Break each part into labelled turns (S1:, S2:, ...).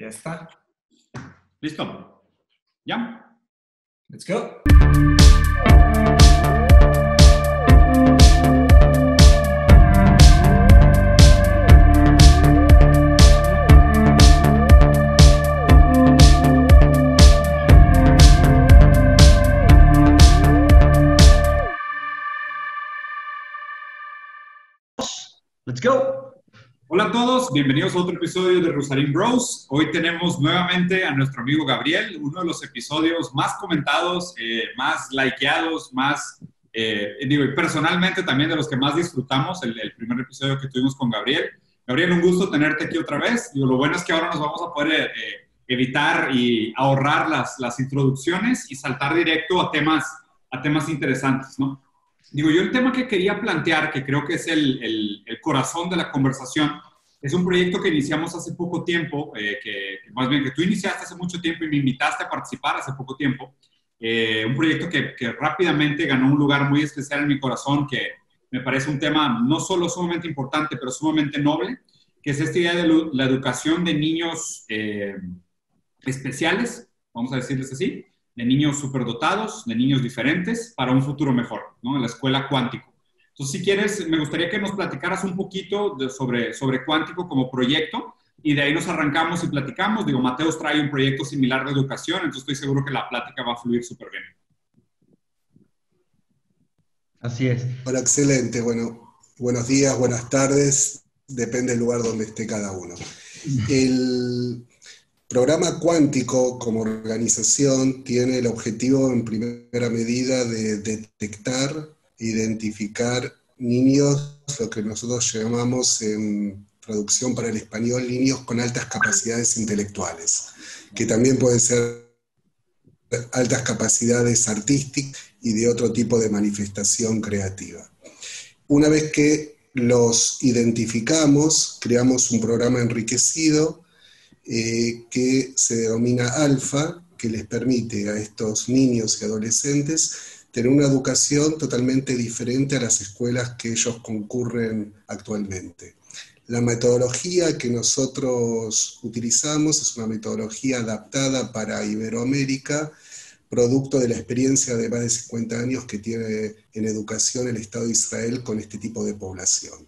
S1: Ya está.
S2: ¿Listo? ¿Ya?
S1: Let's go.
S3: Let's go.
S2: Hola a todos, bienvenidos a otro episodio de Rusarín Bros. Hoy tenemos nuevamente a nuestro amigo Gabriel, uno de los episodios más comentados, más likeados, personalmente también de los que más disfrutamos, el primer episodio que tuvimos con Gabriel. Gabriel, un gusto tenerte aquí otra vez. Lo bueno es que ahora nos vamos a poder evitar y ahorrar las introducciones y saltar directo a temas interesantes, ¿no? Yo el tema que quería plantear, que creo que es el corazón de la conversación, es un proyecto que iniciamos hace poco tiempo, que más bien que tú iniciaste hace mucho tiempo y me invitaste a participar hace poco tiempo. Un proyecto que rápidamente ganó un lugar muy especial en mi corazón, que me parece un tema no solo sumamente importante, pero sumamente noble, que es esta idea de la educación de niños especiales, vamos a decirles así, de niños superdotados, de niños diferentes, para un futuro mejor, ¿no? En la escuela Cuántico. Entonces, si quieres, me gustaría que nos platicaras un poquito sobre Cuántico como proyecto, y de ahí nos arrancamos y platicamos. Mateos trae un proyecto similar de educación, entonces estoy seguro que la plática va a fluir súper bien.
S3: Así es.
S4: Bueno, excelente. Bueno, buenos días, buenas tardes, depende del lugar donde esté cada uno. El programa Cuántico como organización tiene el objetivo en primera medida de detectar, identificar niños, lo que nosotros llamamos en traducción para el español, niños con altas capacidades intelectuales, que también pueden ser altas capacidades artísticas y de otro tipo de manifestación creativa. Una vez que los identificamos, creamos un programa enriquecido que se denomina Alfa, que les permite a estos niños y adolescentes tener una educación totalmente diferente a las escuelas que ellos concurren actualmente. La metodología que nosotros utilizamos es una metodología adaptada para Iberoamérica, producto de la experiencia de más de 50 años que tiene en educación el Estado de Israel con este tipo de población.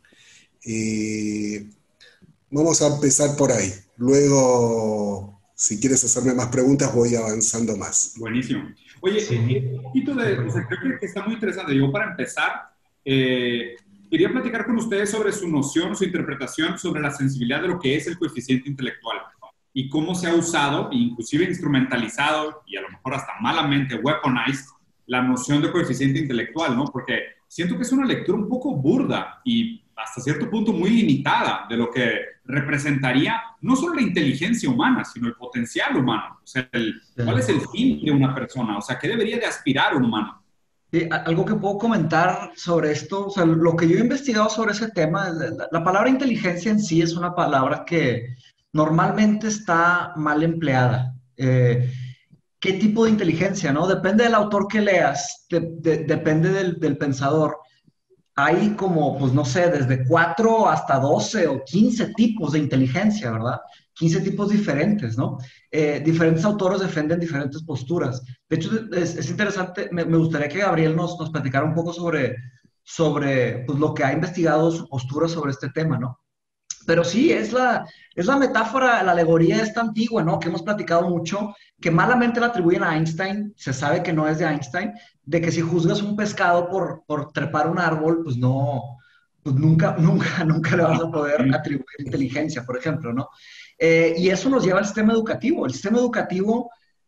S4: Vamos a empezar por ahí. Luego, si quieres hacerme más preguntas, voy avanzando más.
S2: Buenísimo. Oye,
S3: Sí.
S2: un poquito creo que está muy interesante. Para empezar, quería platicar con ustedes sobre su noción, su interpretación sobre la sensibilidad de lo que es el coeficiente intelectual y cómo se ha usado, inclusive instrumentalizado y a lo mejor hasta malamente weaponized, la noción de coeficiente intelectual, ¿no? Porque siento que es una lectura un poco burda y hasta cierto punto muy limitada de lo que representaría no solo la inteligencia humana, sino el potencial humano. O sea, ¿cuál es el fin de una persona? O sea, ¿qué debería de aspirar un humano?
S3: Sí, algo que puedo comentar sobre esto, o sea, lo que yo he investigado sobre ese tema, la palabra inteligencia en sí es una palabra que normalmente está mal empleada. ¿Qué tipo de inteligencia, no? Depende del autor que leas, depende del pensador. Hay como, pues no sé, desde 4 hasta 12 o 15 tipos de inteligencia, ¿verdad? 15 tipos diferentes, ¿no? Diferentes autores defienden diferentes posturas. De hecho, es interesante, me gustaría que Gabriel nos platicara un poco sobre pues, lo que ha investigado, su postura sobre este tema, ¿no? Pero sí, es la metáfora, la alegoría esta antigua, ¿no? Que hemos platicado mucho, que malamente la atribuyen a Einstein, se sabe que no es de Einstein, de que si juzgas un pescado por trepar un árbol, pues no, pues nunca le vas a poder atribuir inteligencia, por ejemplo, ¿no? Y eso nos lleva al sistema educativo. El sistema educativo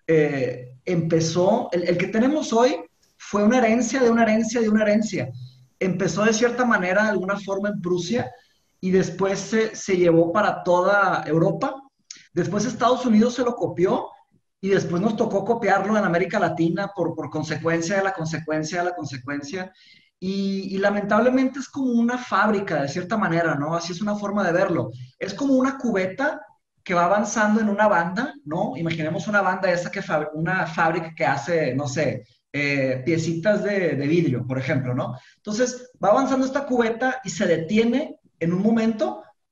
S3: empezó, el que tenemos hoy fue una herencia de una herencia de una herencia. Empezó de cierta manera, de alguna forma en Prusia, y después se llevó para toda Europa. Después Estados Unidos se lo copió y después nos tocó copiarlo en América Latina por consecuencia de la consecuencia de la consecuencia. Y lamentablemente es como una fábrica, de cierta manera, ¿no? Así es una forma de verlo. Es como una cubeta que va avanzando en una banda, ¿no? Imaginemos una banda esa una fábrica que hace, no sé, piecitas de vidrio, por ejemplo, ¿no? Entonces va avanzando esta cubeta y se detiene en un momento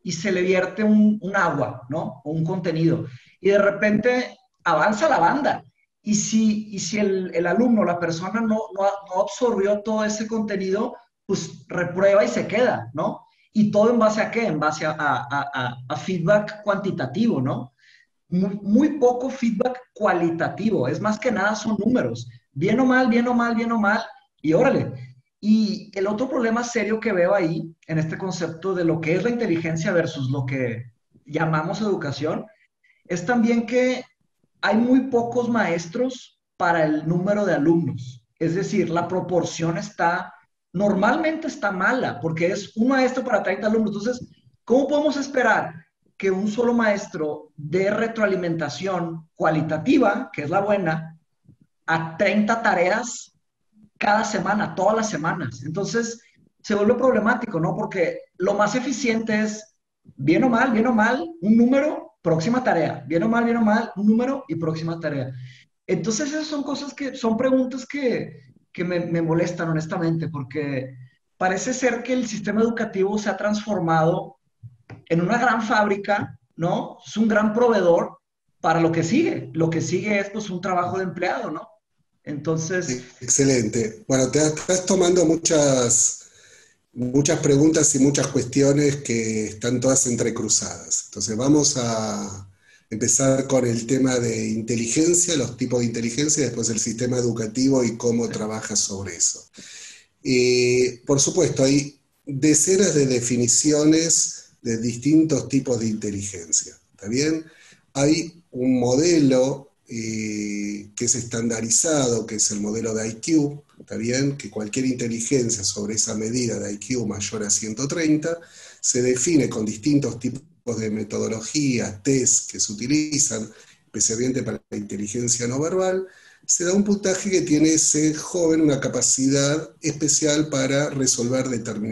S3: y se le vierte un agua, ¿no? O un contenido. Y de repente avanza la banda. Y si el alumno, la persona no absorbió todo ese contenido, pues reprueba y se queda, ¿no? ¿Y todo en base a qué? En base a feedback cuantitativo, ¿no? Muy poco feedback cualitativo. Es más que nada son números. Bien o mal, bien o mal, bien o mal. Y órale. Y el otro problema serio que veo ahí, en este concepto de lo que es la inteligencia versus lo que llamamos educación, es también que hay muy pocos maestros para el número de alumnos. Es decir, la proporción normalmente está mala, porque es un maestro para 30 alumnos. Entonces, ¿cómo podemos esperar que un solo maestro dé retroalimentación cualitativa, que es la buena, a 30 tareas cada semana, todas las semanas? Entonces, se vuelve problemático, ¿no? Porque lo más eficiente es, bien o mal, un número, próxima tarea. Bien o mal, un número y próxima tarea. Entonces, esas son cosas son preguntas que me molestan, honestamente, porque parece ser que el sistema educativo se ha transformado en una gran fábrica, ¿no? Es un gran proveedor para lo que sigue. Lo que sigue es, pues, un trabajo de empleado, ¿no? Entonces,
S4: Excelente. Bueno, te estás tomando muchas preguntas y muchas cuestiones que están todas entrecruzadas. Entonces vamos a empezar con el tema de inteligencia, los tipos de inteligencia, y después el sistema educativo y cómo trabaja sobre eso. Por supuesto, hay decenas de definiciones de distintos tipos de inteligencia. ¿Está bien? Hay un modelo que es estandarizado, que es el modelo de IQ, ¿está bien? Que cualquier inteligencia sobre esa medida de IQ mayor a 130 se define con distintos tipos de metodologías, test que se utilizan, especialmente para la inteligencia no verbal. Se da un puntaje que tiene ese joven una capacidad especial para resolver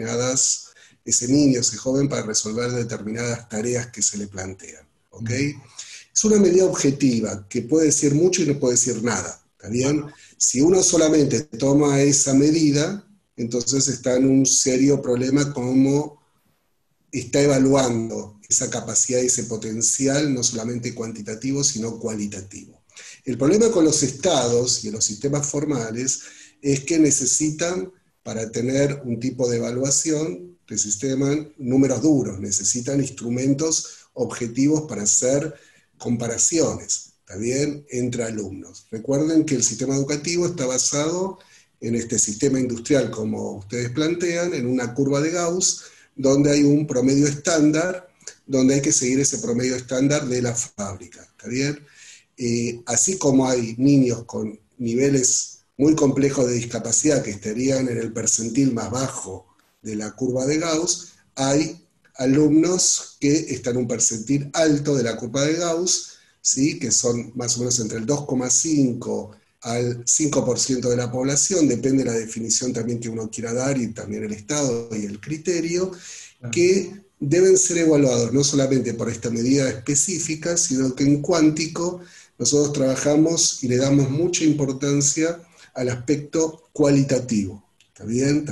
S4: ese niño, ese joven, para resolver determinadas tareas que se le plantean. ¿Ok? Es una medida objetiva, que puede decir mucho y no puede decir nada, ¿está bien? Si uno solamente toma esa medida, entonces está en un serio problema como está evaluando esa capacidad y ese potencial, no solamente cuantitativo, sino cualitativo. El problema con los estados y los sistemas formales es que necesitan, para tener un tipo de evaluación, necesitan números duros, necesitan instrumentos objetivos para hacer comparaciones, ¿está bien?, entre alumnos. Recuerden que el sistema educativo está basado en este sistema industrial, como ustedes plantean, en una curva de Gauss, donde hay un promedio estándar, donde hay que seguir ese promedio estándar de la fábrica, ¿está bien? Así como hay niños con niveles muy complejos de discapacidad que estarían en el percentil más bajo de la curva de Gauss, hay alumnos que están en un percentil alto de la curva de Gauss, ¿sí? Que son más o menos entre el 2,5 al 5% de la población, depende de la definición también que uno quiera dar y también el estado y el criterio, que deben ser evaluados no solamente por esta medida específica, sino que en cuántico nosotros trabajamos y le damos mucha importancia al aspecto cualitativo, ¿está bien?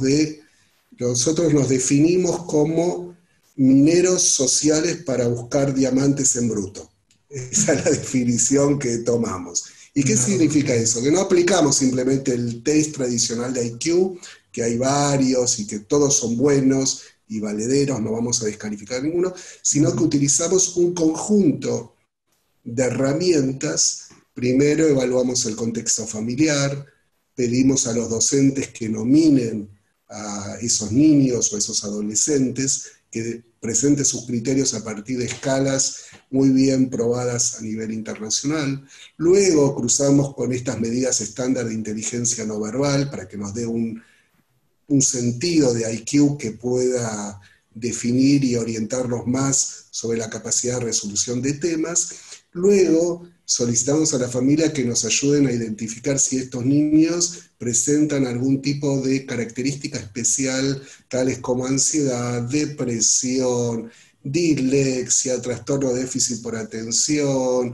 S4: Nosotros nos definimos como mineros sociales para buscar diamantes en bruto. Esa es la definición que tomamos. ¿Y qué significa eso? Que no aplicamos simplemente el test tradicional de IQ, que hay varios y que todos son buenos y valederos, no vamos a descalificar ninguno, sino que utilizamos un conjunto de herramientas. Primero evaluamos el contexto familiar, pedimos a los docentes que nominen a esos niños o esos adolescentes, que presenten sus criterios a partir de escalas muy bien probadas a nivel internacional. Luego cruzamos con estas medidas estándar de inteligencia no verbal para que nos dé un sentido de IQ que pueda definir y orientarnos más sobre la capacidad de resolución de temas. Luego solicitamos a la familia que nos ayuden a identificar si estos niños presentan algún tipo de característica especial, tales como ansiedad, depresión, dislexia, trastorno de déficit por atención,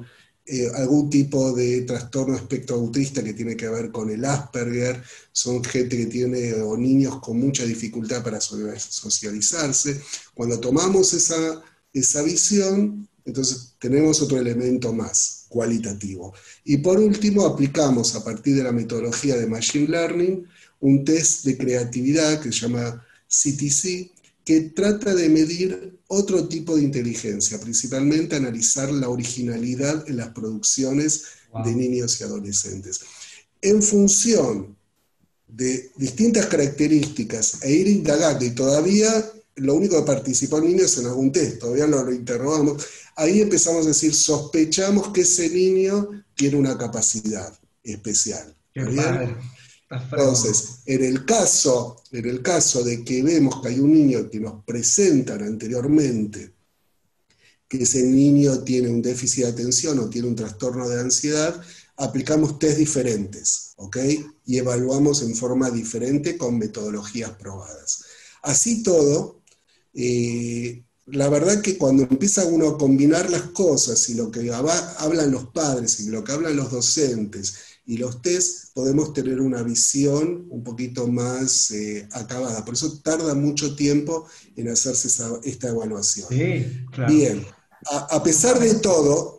S4: algún tipo de trastorno espectro autista que tiene que ver con el Asperger, son gente que tiene, o niños con mucha dificultad para socializarse. Cuando tomamos esa visión, entonces tenemos otro elemento más cualitativo. Y por último, aplicamos a partir de la metodología de Machine Learning un test de creatividad que se llama CTC, que trata de medir otro tipo de inteligencia, principalmente analizar la originalidad en las producciones de niños y adolescentes. En función de distintas características e ir indagando, y todavía lo único que participó el niño es en algún test, todavía lo interrogamos, ahí empezamos a decir, sospechamos que ese niño tiene una capacidad especial.
S3: Qué padre.
S4: Entonces, en el caso de que vemos que hay un niño que nos presentan anteriormente, que ese niño tiene un déficit de atención o tiene un trastorno de ansiedad, aplicamos test diferentes, ¿ok? Y evaluamos en forma diferente con metodologías probadas. Así todo, la verdad que cuando empieza uno a combinar las cosas y lo que hablan los padres y lo que hablan los docentes y los test, podemos tener una visión un poquito más acabada. Por eso tarda mucho tiempo en hacerse esta evaluación.
S3: Sí, claro.
S4: Bien, a pesar de todo,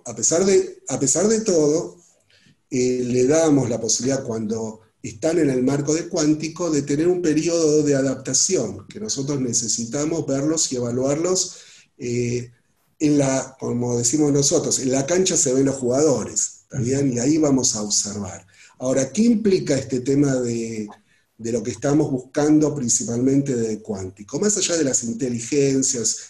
S4: le damos la posibilidad cuando están en el marco de cuántico de tener un periodo de adaptación, que nosotros necesitamos verlos y evaluarlos como decimos nosotros, en la cancha se ven los jugadores. ¿Está bien? Y ahí vamos a observar. Ahora, ¿qué implica este tema de lo que estamos buscando principalmente de cuántico? Más allá de las inteligencias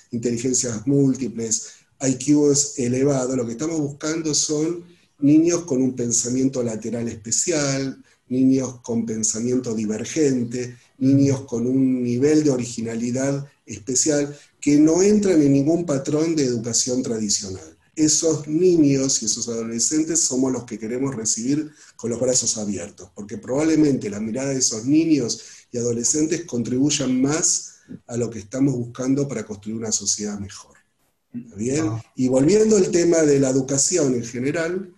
S4: múltiples, IQs elevados, lo que estamos buscando son niños con un pensamiento lateral especial, niños con pensamiento divergente, niños con un nivel de originalidad especial que no entran en ningún patrón de educación tradicional. Esos niños y esos adolescentes somos los que queremos recibir con los brazos abiertos, porque probablemente la mirada de esos niños y adolescentes contribuyan más a lo que estamos buscando para construir una sociedad mejor. ¿Está bien? Y volviendo al tema de la educación en general,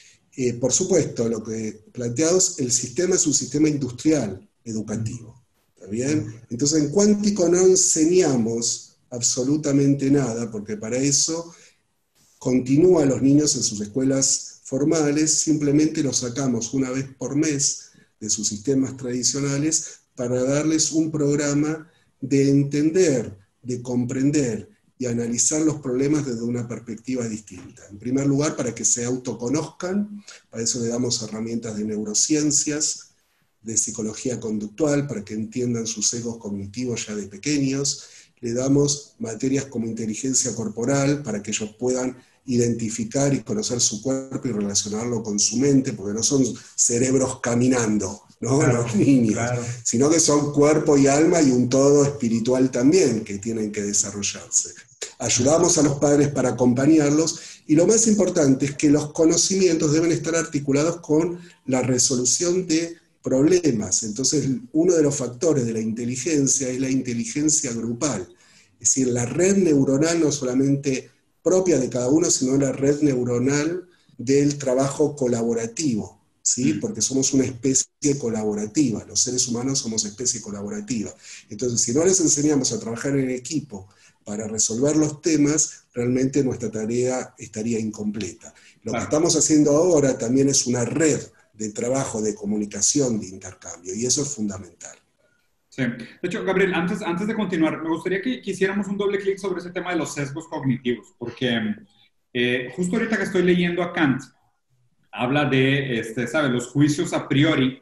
S4: por supuesto, lo que planteamos, el sistema es un sistema industrial educativo. ¿Está bien? Entonces en cuántico no enseñamos absolutamente nada, porque para eso continúan los niños en sus escuelas formales, simplemente los sacamos una vez por mes de sus sistemas tradicionales para darles un programa de entender, de comprender y analizar los problemas desde una perspectiva distinta. En primer lugar, para que se autoconozcan, para eso le damos herramientas de neurociencias, de psicología conductual, para que entiendan sus sesgos cognitivos ya de pequeños. Le damos materias como inteligencia corporal, para que ellos puedan identificar y conocer su cuerpo y relacionarlo con su mente, porque no son cerebros caminando, ¿no? Claro, los niños, claro, sino que son cuerpo y alma y un todo espiritual también que tienen que desarrollarse. Ayudamos a los padres para acompañarlos, y lo más importante es que los conocimientos deben estar articulados con la resolución de problemas. Entonces, uno de los factores de la inteligencia es la inteligencia grupal, es decir, la red neuronal no solamente propia de cada uno, sino la red neuronal del trabajo colaborativo, ¿sí? Porque somos una especie colaborativa, los seres humanos somos especie colaborativa. Entonces, si no les enseñamos a trabajar en equipo para resolver los temas, realmente nuestra tarea estaría incompleta. Lo que estamos haciendo ahora también es una red de trabajo, de comunicación, de intercambio, y eso es fundamental.
S2: Sí. De hecho, Gabriel, antes de continuar, me gustaría que hiciéramos un doble clic sobre ese tema de los sesgos cognitivos, porque justo ahorita que estoy leyendo a Kant, habla de, ¿sabes? Los juicios a priori,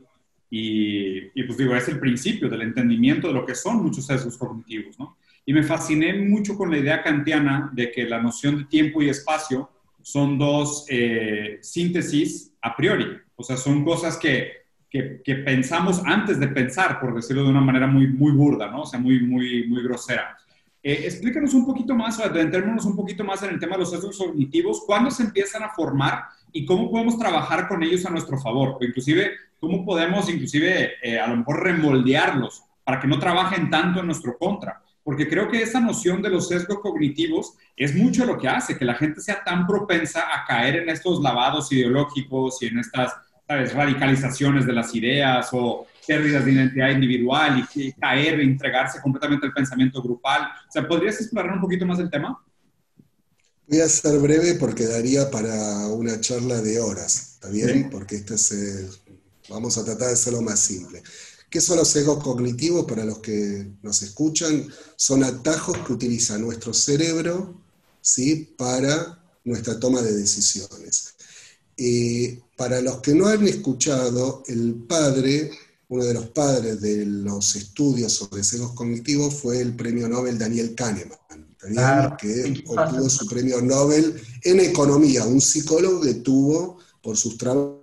S2: y pues digo, es el principio del entendimiento de lo que son muchos sesgos cognitivos, ¿no? Y me fasciné mucho con la idea kantiana de que la noción de tiempo y espacio son dos síntesis a priori, o sea, son cosas que pensamos antes de pensar, por decirlo de una manera muy, muy burda, ¿no? O sea, muy, muy, muy grosera. Explícanos un poquito más, o adentrarnos un poquito más en el tema de los sesgos cognitivos, cuándo se empiezan a formar y cómo podemos trabajar con ellos a nuestro favor, o inclusive cómo podemos, a lo mejor remoldearlos para que no trabajen tanto en nuestro contra. porque creo que esa noción de los sesgos cognitivos es mucho lo que hace que la gente sea tan propensa a caer en estos lavados ideológicos y en estas, ¿sabes?, radicalizaciones de las ideas o pérdidas de identidad individual y caer, entregarse completamente al pensamiento grupal. O sea, ¿podrías explorar un poquito más el tema?
S4: Voy a ser breve porque daría para una charla de horas, ¿está bien?
S2: Sí.
S4: Porque vamos a tratar de hacerlo más simple. ¿Qué son los sesgos cognitivos? Para los que nos escuchan, son atajos que utiliza nuestro cerebro, ¿sí?, para nuestra toma de decisiones. Para los que no han escuchado, uno de los padres de los estudios sobre sesgos cognitivos fue el premio Nobel Daniel Kahneman,
S3: Claro.
S4: que obtuvo su premio Nobel en economía, un psicólogo que tuvo por sus trabajos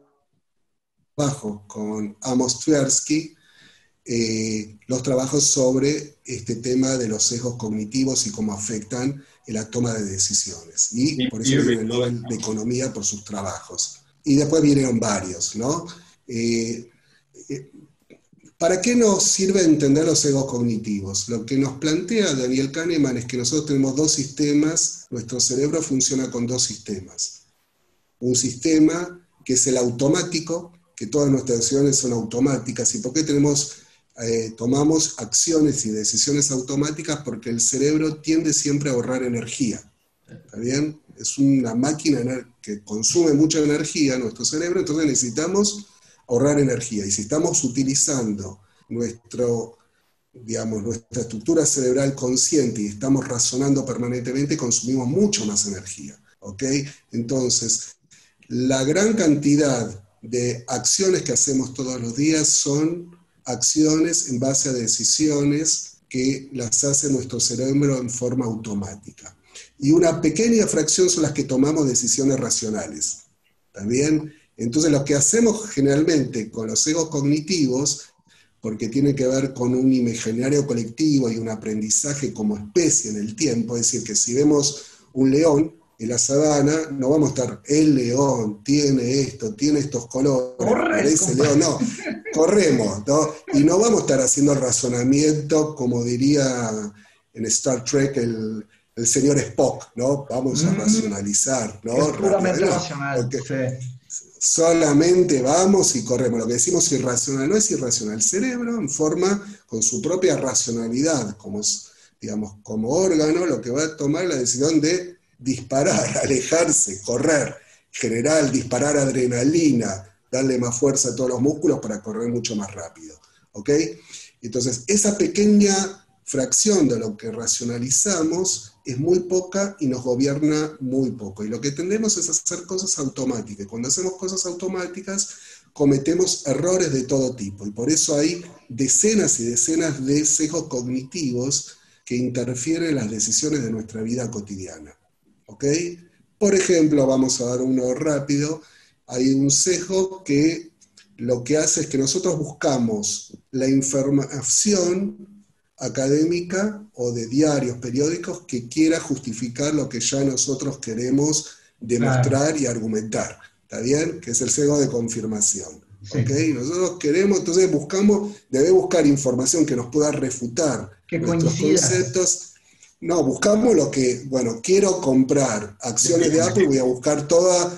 S4: con Amos Tversky, los trabajos sobre este tema de los sesgos cognitivos y cómo afectan en la toma de decisiones. Y por eso viene el Nobel de Economía por sus trabajos. Y después vinieron varios, ¿no? ¿Para qué nos sirve entender los sesgos cognitivos? Lo que nos plantea Daniel Kahneman es que nosotros tenemos dos sistemas, nuestro cerebro funciona con dos sistemas. Un sistema que es el automático, que todas nuestras acciones son automáticas. ¿Y por qué tomamos acciones y decisiones automáticas? Porque el cerebro tiende siempre a ahorrar energía. ¿Está bien? Es una máquina que consume mucha energía, nuestro cerebro, entonces necesitamos ahorrar energía. Y si estamos utilizando nuestra estructura cerebral consciente y estamos razonando permanentemente, consumimos mucho más energía. ¿Ok? Entonces, la gran cantidad de acciones que hacemos todos los días son acciones en base a decisiones que las hace nuestro cerebro en forma automática. Y una pequeña fracción son las que tomamos decisiones racionales. ¿Está bien? Entonces lo que hacemos generalmente con los sesgos cognitivos, porque tiene que ver con un imaginario colectivo y un aprendizaje como especie en el tiempo, es decir, que si vemos un león en la sabana, no vamos a estar, el león tiene esto, tiene estos colores, parece león, no, corremos, ¿no? Y no vamos a estar haciendo el razonamiento, como diría en Star Trek el señor Spock, ¿no? Vamos a racionalizar, ¿no?
S3: Es puramente racional,
S4: porque
S3: sí.
S4: Solamente vamos y corremos. Lo que decimos irracional no es irracional. El cerebro, en forma, con su propia racionalidad, como órgano, lo que va a tomar la decisión de disparar, alejarse, correr, generar, disparar adrenalina, darle más fuerza a todos los músculos para correr mucho más rápido. ¿Ok? Entonces, esa pequeña fracción de lo que racionalizamos es muy poca y nos gobierna muy poco. Y lo que tendemos es hacer cosas automáticas. Cuando hacemos cosas automáticas, cometemos errores de todo tipo. Y por eso hay decenas y decenas de sesgos cognitivos que interfieren en las decisiones de nuestra vida cotidiana. ¿Ok? Por ejemplo, vamos a dar uno rápido. Hay un sesgo que lo que hace es que nosotros buscamos la información académica o de diarios, periódicos, que quiera justificar lo que ya nosotros queremos demostrar y argumentar. ¿Está bien? Que es el sesgo de confirmación. Sí. ¿Ok? Nosotros queremos, entonces debe buscar información que nos pueda refutar
S3: que
S4: nuestros conceptos. No, buscamos lo que, quiero comprar acciones de Apple, voy a buscar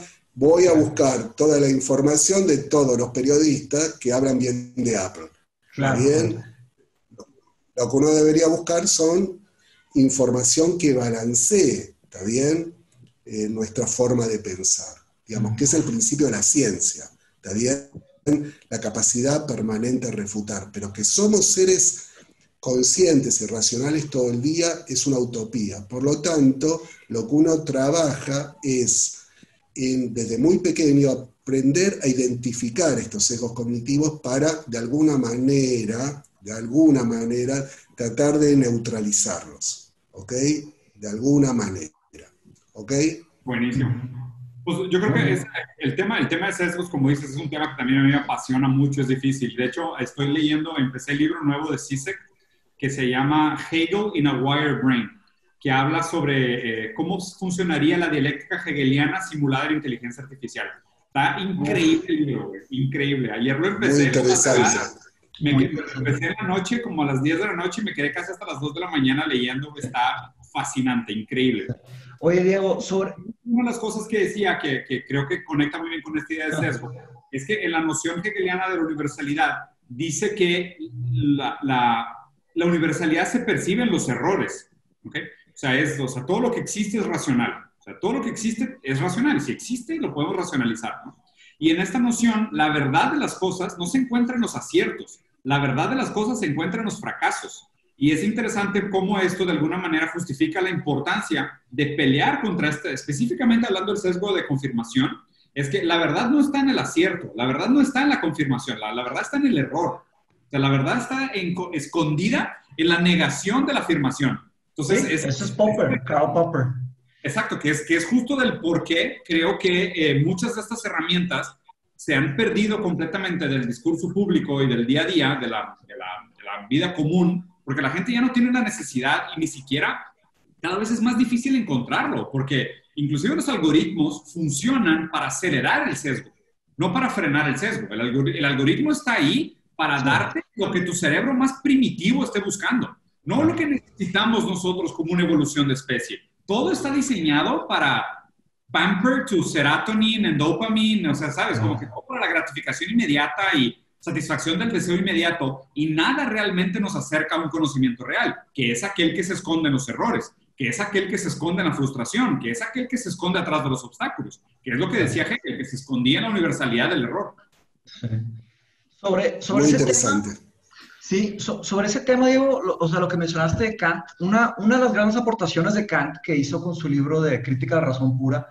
S4: toda la información de todos los periodistas que hablan bien de Apple. ¿Está bien? Lo que uno debería buscar son información que balancee, ¿está bien?, nuestra forma de pensar, que es el principio de la ciencia, ¿está bien?, la capacidad permanente de refutar, pero que somos seres conscientes y racionales todo el día es una utopía. Por lo tanto, lo que uno trabaja es, desde muy pequeño, aprender a identificar estos sesgos cognitivos para, de alguna manera, tratar de neutralizarlos, ¿ok? De alguna manera, ¿ok?
S2: Buenísimo. Pues yo creo que el tema de sesgos, como dices, es un tema que también a mí me apasiona mucho, es difícil. De hecho, empecé el libro nuevo de Zizek, que se llama Hegel in a Wired Brain, que habla sobre cómo funcionaría la dialéctica hegeliana simulada en inteligencia artificial. Está increíble el libro, güey, increíble. Ayer lo empecé.
S4: Muy interesante.
S3: Muy
S2: Empecé en la noche, como a las 10 de la noche, y me quedé casi hasta las 2 de la mañana leyendo. Está fascinante, increíble.
S3: Oye, Diego, sobre...
S2: Una de las cosas que decía, que creo que conecta muy bien con esta idea de sesgo, es que en la noción hegeliana de la universalidad, dice que la universalidad se percibe en los errores, ¿ok? O sea, todo lo que existe es racional. O sea, todo lo que existe es racional. Y si existe, lo podemos racionalizar, ¿no? Y en esta noción, la verdad de las cosas no se encuentra en los aciertos. La verdad de las cosas se encuentra en los fracasos. Y es interesante cómo esto de alguna manera justifica la importancia de pelear contra este, específicamente hablando del sesgo de confirmación, es que la verdad no está en el acierto, la verdad no está en la confirmación, la verdad está en el error. O sea, la verdad está escondida en la negación de la afirmación. Entonces,
S3: sí, eso es Popper, Karl Popper.
S2: Exacto, que es justo del por qué creo que muchas de estas herramientas se han perdido completamente del discurso público y del día a día, de la vida común, porque la gente ya no tiene la necesidad y ni siquiera cada vez es más difícil encontrarlo, porque inclusive los algoritmos funcionan para acelerar el sesgo, no para frenar el sesgo. El algoritmo está ahí para darte lo que tu cerebro más primitivo esté buscando, no lo que necesitamos nosotros como una evolución de especie. Todo está diseñado para pamper tu serotonina, dopamine, o sea, ¿sabes? Como que todo para la gratificación inmediata y satisfacción del deseo inmediato, y nada realmente nos acerca a un conocimiento real, que es aquel que se esconde en los errores, que es aquel que se esconde en la frustración, que es aquel que se esconde atrás de los obstáculos, que es lo que decía Hegel, que se escondía en la universalidad del error.
S3: Sobre
S4: Muy
S3: ese
S4: interesante.
S3: tema, sí, sobre ese tema, Diego, o sea, lo que mencionaste de Kant, una de las grandes aportaciones de Kant que hizo con su libro de Crítica de la Razón Pura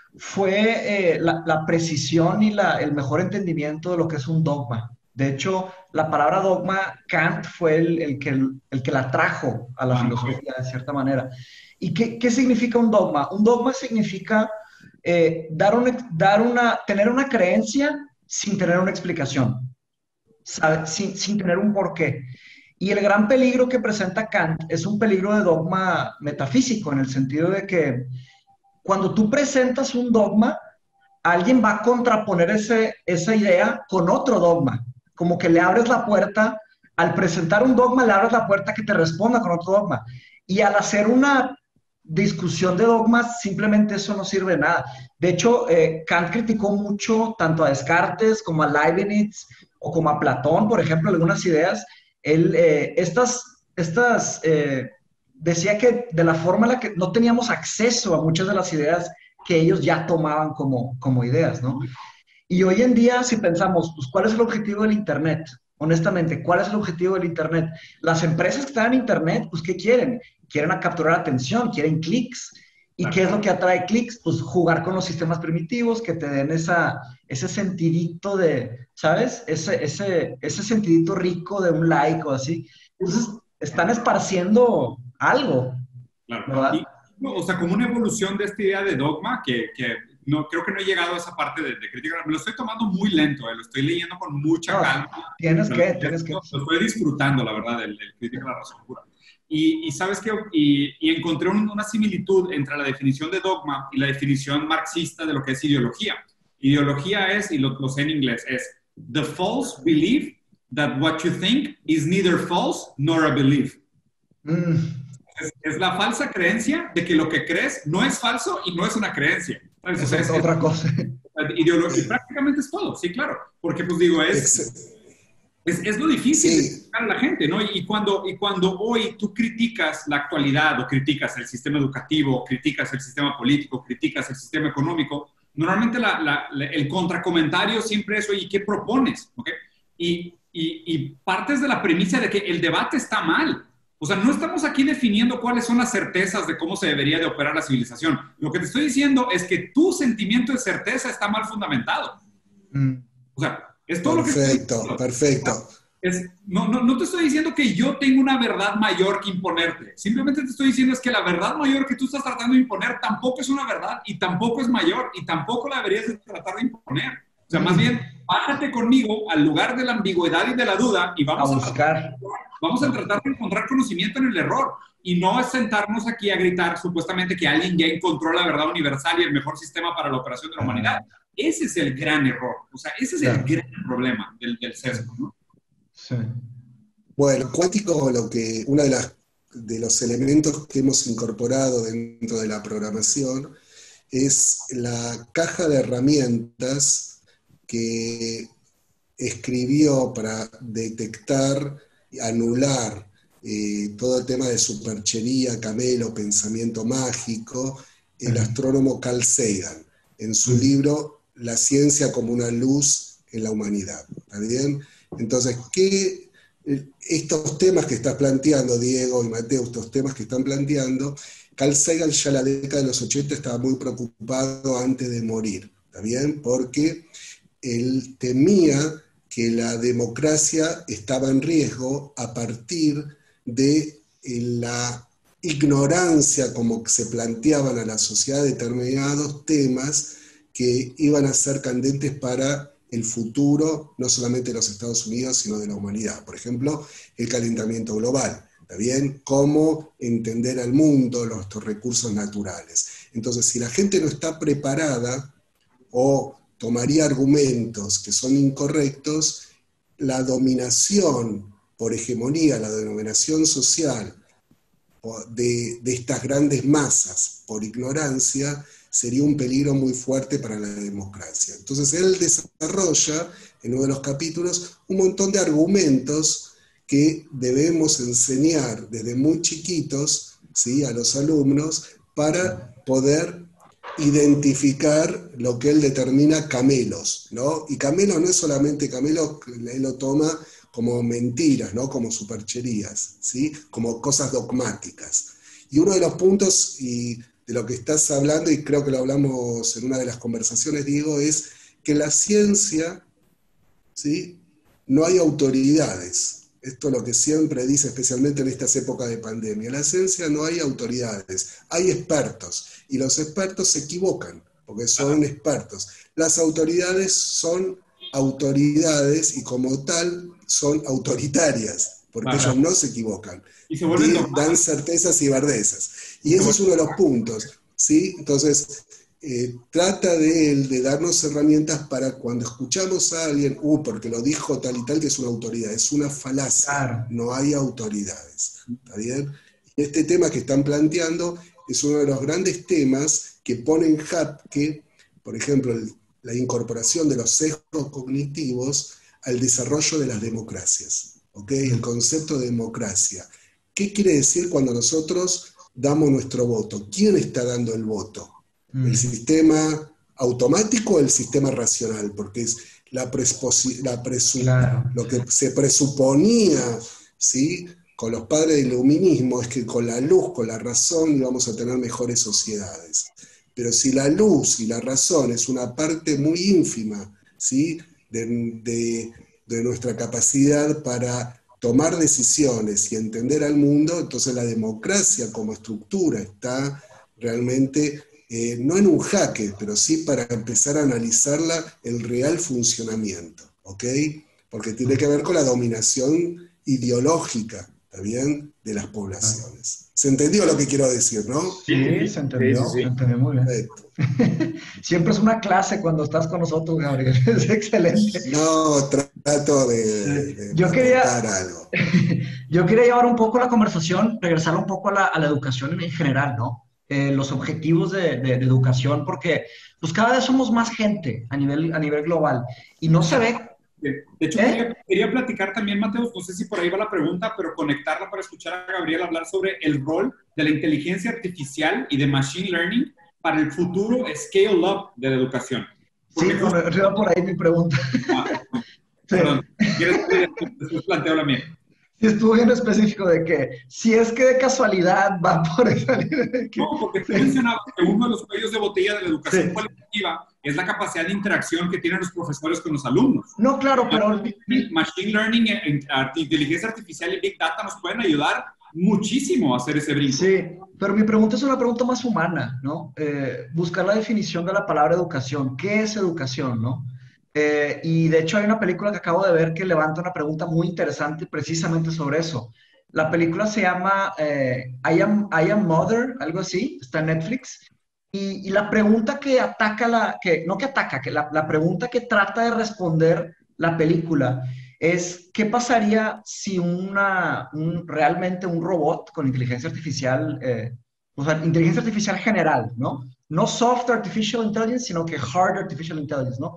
S3: fue la precisión y el mejor entendimiento de lo que es un dogma. De hecho, la palabra dogma, Kant fue el que la trajo a la filosofía de cierta manera. ¿Y qué significa un dogma? Un dogma significa tener una creencia sin tener una explicación, ¿sabe? Sin tener un porqué. Y el gran peligro que presenta Kant es un peligro de dogma metafísico, en el sentido de que cuando tú presentas un dogma, alguien va a contraponer esa idea con otro dogma. Como que le abres la puerta, al presentar un dogma, le abres la puerta que te responda con otro dogma. Y al hacer una discusión de dogmas, simplemente eso no sirve de nada. De hecho, Kant criticó mucho tanto a Descartes como a Leibniz o como a Platón, por ejemplo, algunas ideas. Él, decía que de la forma en la que no teníamos acceso a muchas de las ideas que ellos ya tomaban como ideas, ¿no? Y hoy en día, si pensamos, pues, ¿cuál es el objetivo del Internet? Honestamente, ¿cuál es el objetivo del Internet? Las empresas que están en Internet, pues, ¿qué quieren? Quieren capturar atención, quieren clics. ¿Y qué es lo que atrae clics? Pues jugar con los sistemas primitivos que te den ese sentidito de, ¿sabes? Ese sentidito rico de un like o así. Entonces, están esparciendo algo,
S2: claro.
S3: ¿verdad?
S2: O sea, como una evolución de esta idea de dogma, que no, creo que no he llegado a esa parte de crítica. Me lo estoy tomando muy lento, lo estoy leyendo con mucha calma.
S3: Tienes que.
S2: Lo estoy disfrutando, la verdad, el crítica de la razón pura. Y sabes que encontré una similitud entre la definición de dogma y la definición marxista de lo que es ideología. Ideología es, y lo sé en inglés, es the false belief that what you think is neither false nor a belief. Es la falsa creencia de que lo que crees no es falso y no es una creencia.
S3: Es otra cosa.
S2: Ideología prácticamente es todo, sí, claro. Porque, pues digo, es lo difícil de explicar a la gente, ¿no? Y cuando hoy tú criticas la actualidad o criticas el sistema educativo, criticas el sistema político, criticas el sistema económico, normalmente el contracomentario siempre es, oye, ¿qué propones? ¿Okay? Y partes de la premisa de que el debate está mal. O sea, no estamos aquí definiendo cuáles son las certezas de cómo se debería de operar la civilización. Lo que te estoy diciendo es que tu sentimiento de certeza está mal fundamentado. O sea, es todo
S4: perfecto,
S2: lo que...
S4: Perfecto.
S2: No te estoy diciendo que yo tengo una verdad mayor que imponerte. Simplemente te estoy diciendo es que la verdad mayor que tú estás tratando de imponer tampoco es una verdad y tampoco es mayor y tampoco la deberías de tratar de imponer. O sea, más bien, bájate conmigo al lugar de la ambigüedad y de la duda y vamos a buscar. Vamos a tratar de encontrar conocimiento en el error y no es sentarnos aquí a gritar supuestamente que alguien ya encontró la verdad universal y el mejor sistema para la operación de la humanidad. Ese es el gran error. O sea, ese es el gran problema del sesgo, ¿no?
S3: Sí.
S4: Bueno, cuántico, uno de los elementos que hemos incorporado dentro de la programación es la caja de herramientas que escribió para detectar y anular todo el tema de superchería, camelo, pensamiento mágico, el astrónomo Carl Sagan, en su libro La ciencia como una luz en la humanidad. ¿Está bien? Entonces, estos temas que estás planteando, Diego y Mateo, estos temas que están planteando, Carl Sagan ya en la década de los 80 estaba muy preocupado antes de morir, ¿está bien? Porque él temía que la democracia estaba en riesgo a partir de la ignorancia como que se planteaban a la sociedad determinados temas que iban a ser candentes para el futuro, no solamente de los Estados Unidos, sino de la humanidad. Por ejemplo, el calentamiento global, ¿está bien? Cómo entender al mundo, los recursos naturales. Entonces, si la gente no está preparada o tomaría argumentos que son incorrectos, la dominación por hegemonía, la dominación social de estas grandes masas por ignorancia, sería un peligro muy fuerte para la democracia. Entonces él desarrolla en uno de los capítulos un montón de argumentos que debemos enseñar desde muy chiquitos, ¿sí?, a los alumnos para poder identificar lo que él determina camelos, ¿no? Y camelo no es solamente camelo, él lo toma como mentiras, ¿no?, como supercherías, ¿sí?, como cosas dogmáticas. Y uno de los puntos y de lo que estás hablando, y creo que lo hablamos en una de las conversaciones, Diego, es que la ciencia, ¿sí?, no hay autoridades. Esto es lo que siempre dice, especialmente en estas épocas de pandemia. En la ciencia no hay autoridades, hay expertos. Y los expertos se equivocan, porque son expertos. Las autoridades son autoridades y como tal son autoritarias, porque ellos no se equivocan.
S2: Y se vuelven
S4: dan certezas y verdezas. Y ese es uno de los puntos, ¿sí? Entonces, trata de él de darnos herramientas para cuando escuchamos a alguien, porque lo dijo tal y tal, que es una autoridad, es una falacia, claro. No hay autoridades, ¿está bien? Y este tema que están planteando es uno de los grandes temas que pone en jaque, por ejemplo, la incorporación de los sesgos cognitivos al desarrollo de las democracias, ¿ok? El concepto de democracia. ¿Qué quiere decir cuando nosotros damos nuestro voto? ¿Quién está dando el voto? ¿El sistema automático o el sistema racional? Porque es claro, lo que se presuponía, ¿sí?, con los padres del iluminismo, es que con la luz, con la razón, íbamos a tener mejores sociedades. Pero si la luz y la razón es una parte muy ínfima, ¿sí?, de nuestra capacidad para tomar decisiones y entender al mundo, entonces la democracia como estructura está realmente, no en un jaque, pero sí para empezar a analizarla el real funcionamiento, ¿ok? Porque tiene que ver con la dominación ideológica, ¿está bien?, de las poblaciones. ¿Se entendió lo que quiero decir, no?
S3: Sí, se entendió, se entendió muy bien. Siempre es una clase cuando estás con nosotros, Gabriel, es excelente.
S4: No, trato de aportar algo.
S3: Yo quería llevar un poco la conversación, regresar un poco a la educación en general, ¿no? Los objetivos de educación, porque pues cada vez somos más gente a nivel global y no se ve.
S2: De hecho, quería platicar también, Mateo, no sé si por ahí va la pregunta, pero conectarla para escuchar a Gabriel hablar sobre el rol de la inteligencia artificial y de machine learning para el futuro scale up de la educación.
S3: Porque sí, arriba por ahí mi pregunta.
S2: Perdón, después planteo la mía.
S3: Sí, estuvo bien específico de que si es que de casualidad va por esa línea de que...
S2: No, porque tú mencionabas que uno de los cuellos de botella de la educación cualitativa es la capacidad de interacción que tienen los profesores con los alumnos.
S3: No, claro, pero...
S2: Machine Learning, inteligencia artificial y Big Data nos pueden ayudar muchísimo a hacer ese brinco.
S3: Sí, pero mi pregunta es una pregunta más humana, ¿no? Buscar la definición de la palabra educación. ¿Qué es educación, no? Y de hecho hay una película que acabo de ver que levanta una pregunta muy interesante precisamente sobre eso. La película se llama I Am Mother, algo así, está en Netflix. Y la pregunta que ataca, la pregunta que trata de responder la película es qué pasaría si realmente un robot con inteligencia artificial, o sea, inteligencia artificial general, ¿no? No soft artificial intelligence, sino que hard artificial intelligence, ¿no?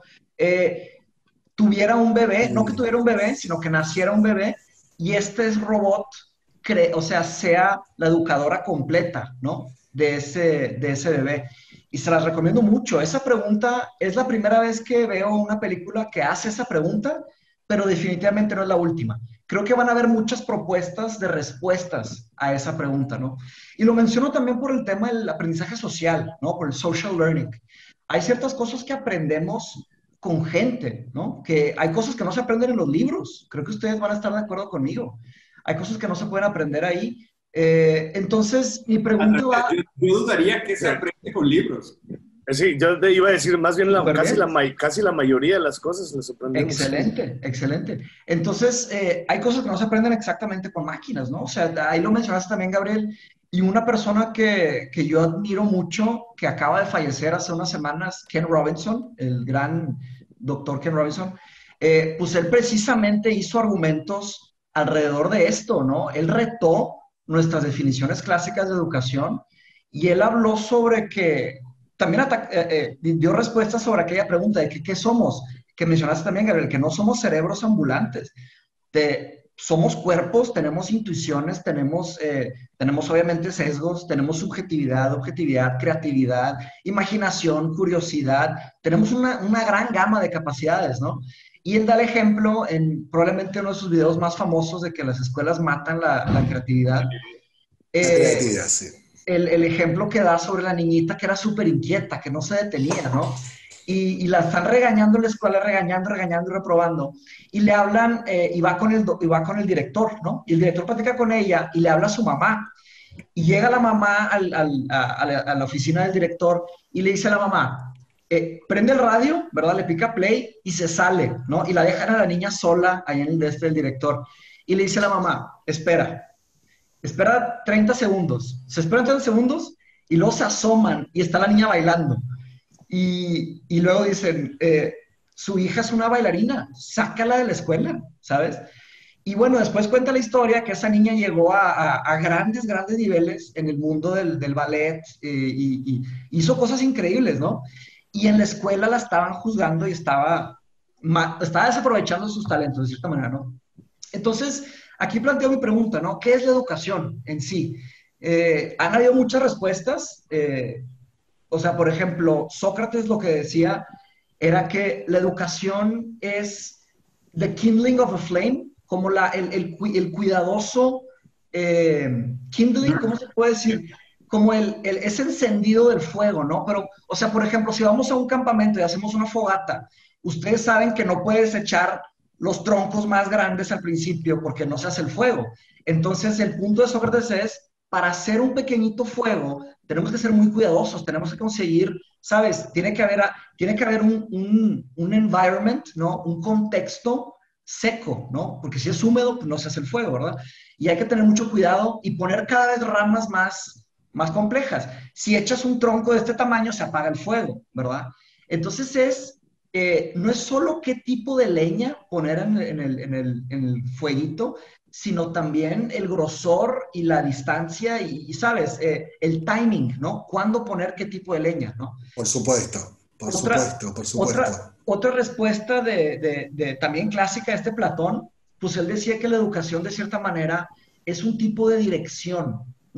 S3: Tuviera un bebé, no que tuviera un bebé, sino que naciera un bebé y este robot, o sea, sea la educadora completa, ¿no? De ese bebé. Y se las recomiendo mucho. Esa pregunta es la primera vez que veo una película que hace esa pregunta, pero definitivamente no es la última. Creo que van a haber muchas propuestas de respuestas a esa pregunta, ¿no? Y lo menciono también por el tema del aprendizaje social, ¿no? Por el social learning. Hay ciertas cosas que aprendemos con gente, ¿no? Que hay cosas que no se aprenden en los libros. Creo que ustedes van a estar de acuerdo conmigo. Hay cosas que no se pueden aprender ahí. Entonces, mi pregunta va...
S2: Yo dudaría que se aprende con libros.
S1: Sí, yo te iba a decir, más bien
S3: Súper
S1: casi la mayoría de las cosas las aprendemos.
S3: Excelente, excelente. Entonces, hay cosas que no se aprenden exactamente con máquinas, ¿no? O sea, ahí lo mencionaste también, Gabriel, y una persona que yo admiro mucho, que acaba de fallecer hace unas semanas, Ken Robinson, el gran doctor Ken Robinson, pues él precisamente hizo argumentos alrededor de esto, ¿no? Él retó nuestras definiciones clásicas de educación y él habló sobre que también dio respuestas sobre aquella pregunta de que, qué somos, que mencionaste también, Gabriel, que no somos cerebros ambulantes, somos cuerpos, tenemos intuiciones, tenemos obviamente sesgos, tenemos subjetividad, objetividad, creatividad, imaginación, curiosidad, tenemos una gran gama de capacidades, ¿no? Y él da el ejemplo en probablemente uno de sus videos más famosos de que las escuelas matan la creatividad.
S4: Creatividad, sí.
S3: El ejemplo que da sobre la niñita que era súper inquieta, que no se detenía, ¿no? Y la están regañando en la escuela, regañando y reprobando. Y le hablan, y va con el director, ¿no? Y el director platica con ella y le habla a su mamá. Y llega la mamá a la oficina del director y le dice a la mamá, prende el radio, ¿verdad? Le pica play y se sale, ¿no? Y la dejan a la niña sola ahí en el del director. Y le dice a la mamá, espera 30 segundos. Se esperan 30 segundos y luego se asoman y está la niña bailando. Y luego dicen, su hija es una bailarina, sácala de la escuela, ¿sabes? Y bueno, después cuenta la historia que esa niña llegó a grandes niveles en el mundo del ballet y hizo cosas increíbles, ¿no? Y en la escuela la estaban juzgando y estaba desaprovechando sus talentos, de cierta manera, ¿no? Entonces, aquí planteo mi pregunta, ¿no? ¿Qué es la educación en sí? Han habido muchas respuestas. O sea, por ejemplo, Sócrates lo que decía era que la educación es the kindling of a flame, como el cuidadoso kindling, ¿cómo se puede decir? Como ese encendido del fuego, ¿no? Pero, o sea, por ejemplo, si vamos a un campamento y hacemos una fogata, ustedes saben que no puedes echar los troncos más grandes al principio porque no se hace el fuego. Entonces, el punto de Sócrates es, para hacer un pequeñito fuego, tenemos que ser muy cuidadosos, tenemos que conseguir, ¿sabes? Tiene que haber un environment, ¿no? Un contexto seco, ¿no? Porque si es húmedo, pues no se hace el fuego, ¿verdad? Y hay que tener mucho cuidado y poner cada vez ramas más complejas. Si echas un tronco de este tamaño, se apaga el fuego, ¿verdad? Entonces no es solo qué tipo de leña poner en el fueguito, sino también el grosor y la distancia y ¿sabes? El timing, ¿no? ¿Cuándo poner qué tipo de leña, ¿no?
S4: Por supuesto, por supuesto.
S3: Otra respuesta también clásica de este Platón, pues él decía que la educación, de cierta manera, es un tipo de dirección,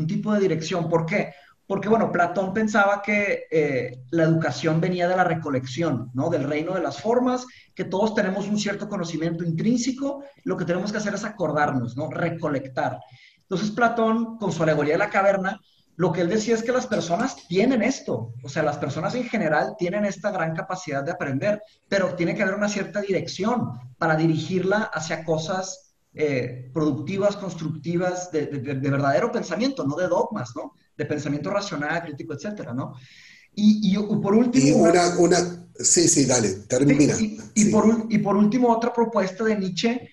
S3: ¿Por qué? Porque, bueno, Platón pensaba que la educación venía de la recolección, ¿no? Del reino de las formas, que todos tenemos un cierto conocimiento intrínseco, lo que tenemos que hacer es acordarnos, ¿no? Recolectar. Entonces, Platón, con su alegoría de la caverna, lo que él decía es que las personas tienen esto, o sea, las personas en general tienen esta gran capacidad de aprender, pero tiene que haber una cierta dirección para dirigirla hacia cosas productivas, constructivas, de verdadero pensamiento, no de dogmas, ¿no? De pensamiento racional, crítico, etcétera, ¿no? Y por último...
S4: Sí, dale, termina.
S3: Y por último, otra propuesta de Nietzsche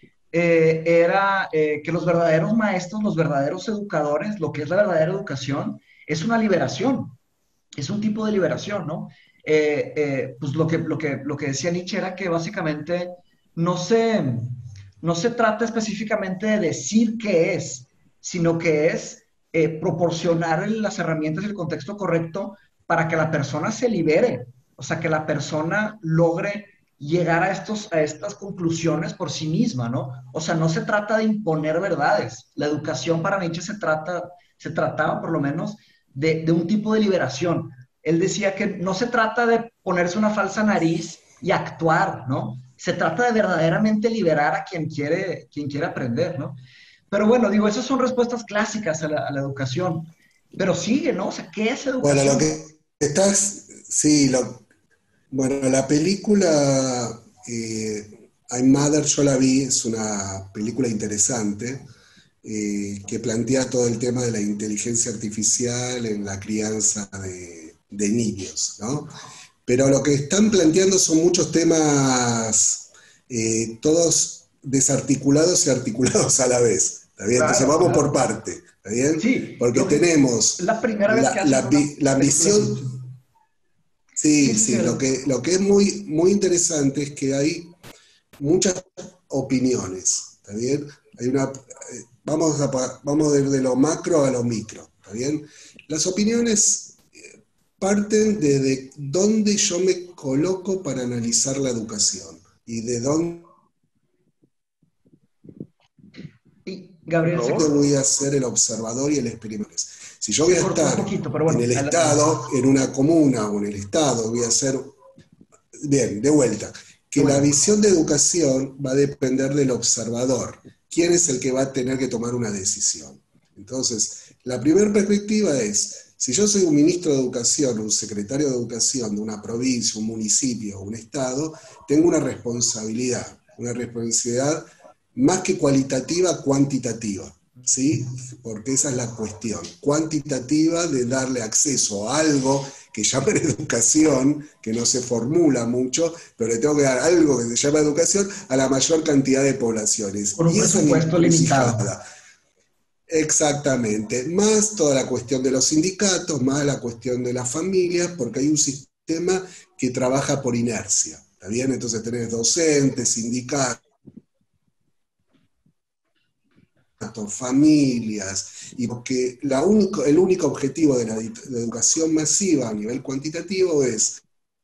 S3: era que los verdaderos maestros, los verdaderos educadores, lo que es la verdadera educación, es una liberación, es un tipo de liberación, ¿no? Pues lo que decía Nietzsche era que básicamente no se no se trata específicamente de decir qué es, sino que es proporcionar las herramientas y el contexto correcto para que la persona se libere, o sea, que la persona logre llegar a estas conclusiones por sí misma, ¿no? O sea, no se trata de imponer verdades. La educación para Nietzsche se trataba por lo menos de un tipo de liberación. Él decía que no se trata de ponerse una falsa nariz y actuar, ¿no? Se trata de verdaderamente liberar a quien quiere aprender, ¿no? Pero bueno, digo, esas son respuestas clásicas a la educación. Pero sigue, ¿no? O sea, ¿qué es
S4: Bueno, lo
S3: educación?
S4: que estás, sí, bueno, la película I'm Mother yo la vi, es una película interesante que plantea todo el tema de la inteligencia artificial en la crianza de niños, ¿no? Pero lo que están planteando son muchos temas, todos desarticulados y articulados a la vez, ¿está bien? Entonces
S3: Claro,
S4: vamos por
S3: claro.
S4: parte, ¿está bien?
S3: Sí,
S4: Porque
S3: es
S4: tenemos
S3: la primera vez que hacen una
S4: la
S3: película así.
S4: ambición.
S3: Sí,
S4: Sí,
S3: sí, sí.
S4: sí, lo que es muy, muy interesante es que hay muchas opiniones, ¿está bien? Vamos desde lo macro a lo micro, ¿está bien? Las opiniones parten desde dónde yo me coloco para analizar la educación y de dónde
S3: Y Gabriel
S4: voy a ser el observador y el experimentador. Si yo voy
S3: se
S4: a
S3: cortó un
S4: estar
S3: poquito, pero
S4: en
S3: bueno,
S4: el
S3: adelante.
S4: Estado, en una comuna o en el Estado, voy a ser. Bien, de vuelta,
S3: De
S4: que la
S3: vuelta.
S4: visión de educación va a depender del observador. ¿Quién es el que va a tener que tomar una decisión? Entonces, la primera perspectiva es, si yo soy un ministro de educación, un secretario de educación de una provincia, un municipio o un estado, tengo una responsabilidad más que cualitativa, cuantitativa. ¿Sí? Porque esa es la cuestión, cuantitativa de darle acceso a algo que llaman educación, que no se formula mucho, pero le tengo que dar algo que se llama educación a la mayor cantidad de poblaciones.
S3: Con un
S4: Y eso es mi
S3: presupuesto limitado.
S4: encrucijada. Exactamente, más toda la cuestión de los sindicatos, más la cuestión de las familias, porque hay un sistema que trabaja por inercia, ¿está bien? Entonces tenés docentes, sindicatos, familias, y porque el único objetivo de la educación masiva a nivel cuantitativo es